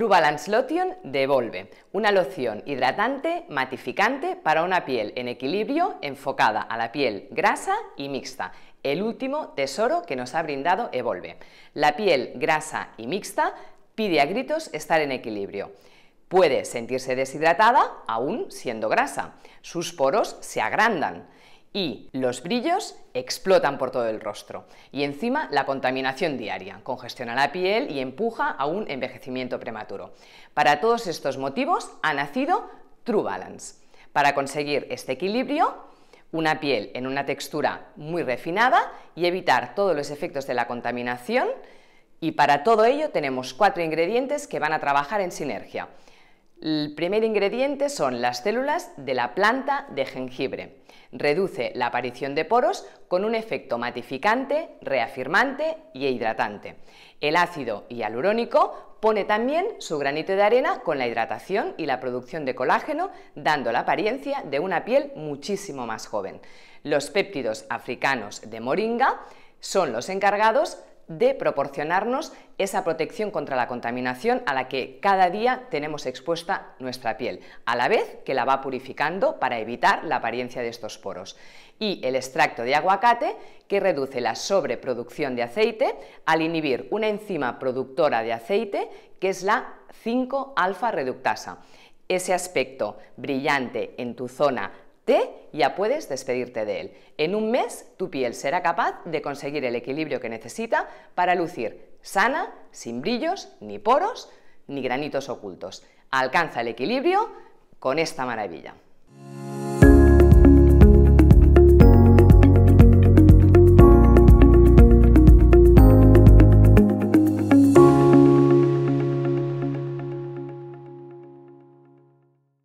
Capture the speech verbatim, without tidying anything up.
Balance Lotion de Evolve, una loción hidratante matificante para una piel en equilibrio enfocada a la piel grasa y mixta, el último tesoro que nos ha brindado Evolve. La piel grasa y mixta pide a gritos estar en equilibrio. Puede sentirse deshidratada aún siendo grasa, sus poros se agrandan y los brillos explotan por todo el rostro. Y encima la contaminación diaria congestiona la piel y empuja a un envejecimiento prematuro. Para todos estos motivos ha nacido True Balance, para conseguir este equilibrio, una piel en una textura muy refinada y evitar todos los efectos de la contaminación. Y para todo ello tenemos cuatro ingredientes que van a trabajar en sinergia. El primer ingrediente son las células de la planta de jengibre. Reduce la aparición de poros con un efecto matificante, reafirmante y hidratante. El ácido hialurónico pone también su granito de arena con la hidratación y la producción de colágeno, dando la apariencia de una piel muchísimo más joven. Los péptidos africanos de moringa son los encargados de proporcionarnos esa protección contra la contaminación a la que cada día tenemos expuesta nuestra piel, a la vez que la va purificando para evitar la apariencia de estos poros. Y el extracto de aguacate, que reduce la sobreproducción de aceite al inhibir una enzima productora de aceite que es la cinco alfa reductasa. Ese aspecto brillante en tu zona T, ya puedes despedirte de él. En un mes tu piel será capaz de conseguir el equilibrio que necesita para lucir sana, sin brillos, ni poros, ni granitos ocultos. Alcanza el equilibrio con esta maravilla.